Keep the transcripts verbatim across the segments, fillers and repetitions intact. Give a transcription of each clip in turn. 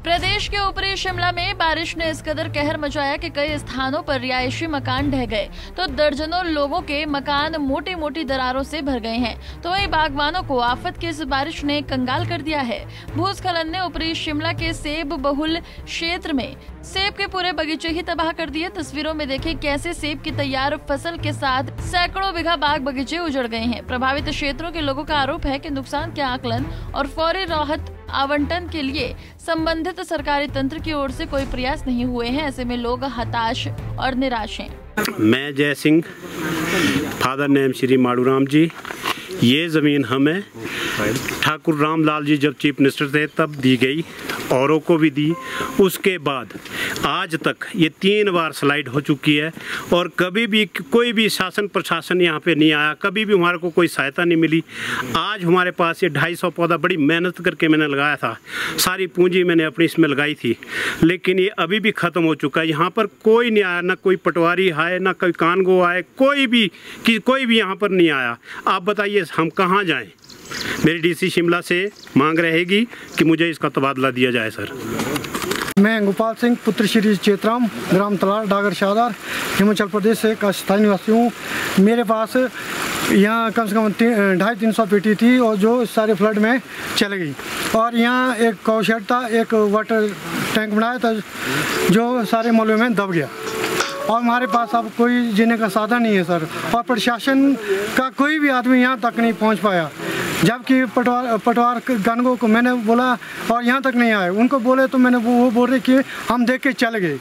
प्रदेश के ऊपरी शिमला में बारिश ने इस कदर कहर मचाया कि कई स्थानों पर रिहायशी मकान ढह गए तो दर्जनों लोगों के मकान मोटी मोटी दरारों से भर गए हैं। तो वहीं बागवानों को आफत की इस बारिश ने कंगाल कर दिया है। भूस्खलन ने ऊपरी शिमला के सेब बहुल क्षेत्र में सेब के पूरे बगीचे ही तबाह कर दिए। तस्वीरों में देखें कैसे सेब की तैयार फसल के साथ सैकड़ों बीघा बाग बगीचे उजड़ गए हैं। प्रभावित क्षेत्रों के लोगों का आरोप है कि नुकसान के आकलन और फौरी राहत आवंटन के लिए संबंधित सरकारी तंत्र की ओर से कोई प्रयास नहीं हुए हैं। ऐसे में लोग हताश और निराश हैं। मैं जय सिंह, फादर नेम श्री माड़ूराम जी। ये ज़मीन हमें ठाकुर रामलाल जी जब चीफ मिनिस्टर थे तब दी गई, औरों को भी दी। उसके बाद आज तक ये तीन बार स्लाइड हो चुकी है और कभी भी कोई भी शासन प्रशासन यहाँ पे नहीं आया, कभी भी हमारे को कोई सहायता नहीं मिली। आज हमारे पास ये ढाई सौ पौधा बड़ी मेहनत करके मैंने लगाया था, सारी पूंजी मैंने अपनी इसमें लगाई थी, लेकिन ये अभी भी ख़त्म हो चुका है। यहाँ पर कोई नहीं आया, ना कोई पटवारी आए, ना कोई कानगो आए, कोई भी कि कोई भी यहाँ पर नहीं आया। आप बताइए हम कहाँ जाएँ? मेरी डीसी शिमला से मांग रहेगी कि मुझे इसका तबादला दिया जाए सर। मैं गोपाल सिंह, पुत्र श्री चेतराम, ग्राम तलार, डागर शाहदार, हिमाचल प्रदेश से का स्थायी निवासी हूँ। मेरे पास यहाँ कम से कम ढाई तीन सौ पेटी थी और जो सारे फ्लड में चले गई। और यहाँ एक कौ शेड था, एक वाटर टैंक बनाया था जो सारे मलबे में दब गया। और हमारे पास अब कोई जीने का साधन नहीं है सर, और प्रशासन का कोई भी आदमी यहाँ तक नहीं पहुँच पाया। जबकि पटवार पटवार गनगो को मैंने बोला और यहाँ तक नहीं आए, उनको बोले तो मैंने वो वो बोल रहे कि हम देख के चले गए,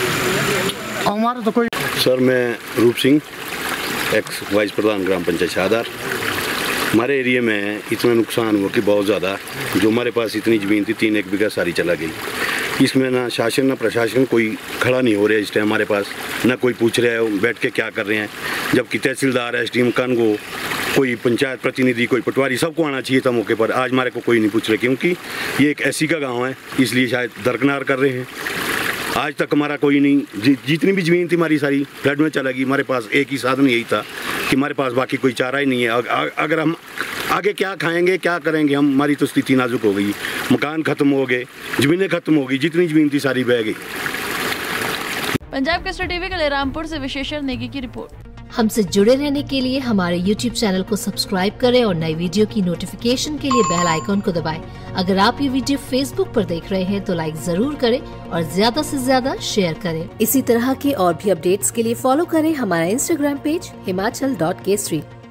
और हमारा तो कोई। सर मैं रूप सिंह, एक्स वाइस प्रधान ग्राम पंचायत शाहदार। हमारे एरिया में इतना नुकसान हुआ कि बहुत ज़्यादा, जो हमारे पास इतनी ज़मीन थी तीन एक बीघा सारी चला गई। इसमें ना शासन ना प्रशासन कोई खड़ा नहीं हो रहा है इस टाइम हमारे पास, ना कोई पूछ रहा है बैठ के क्या कर रहे हैं। जबकि तहसीलदार, एस डी एम, कानगो, कोई पंचायत प्रतिनिधि, कोई पटवारी, सबको आना चाहिए था मौके पर। आज हमारे को कोई नहीं पूछ रहे, क्योंकि ये एक ऐसी का गाँव है, इसलिए शायद दरकिनार कर रहे हैं। आज तक हमारा कोई नहीं, जि, जितनी भी ज़मीन थी हमारी सारी फ्लड में चला गई। हमारे पास एक ही साधन यही था कि हमारे पास बाकी कोई चारा ही नहीं है। अ, अगर हम आगे क्या खाएंगे, क्या करेंगे हम, हमारी तो स्थिति नाजुक हो गई। मकान खत्म हो गए, ज़मीनें खत्म हो गई, जितनी ज़मीन थी सारी बह गई। पंजाब केसरी टीवी के लिए रामपुर से विशेषण नेगी की रिपोर्ट। हमसे जुड़े रहने के लिए हमारे यूट्यूब चैनल को सब्सक्राइब करें और नई वीडियो की नोटिफिकेशन के लिए बेल आइकॉन को दबाएं। अगर आप ये वीडियो फेसबुक पर देख रहे हैं तो लाइक जरूर करें और ज्यादा से ज्यादा शेयर करें। इसी तरह के और भी अपडेट्स के लिए फॉलो करें हमारा Instagram page Himachal dot Kesari.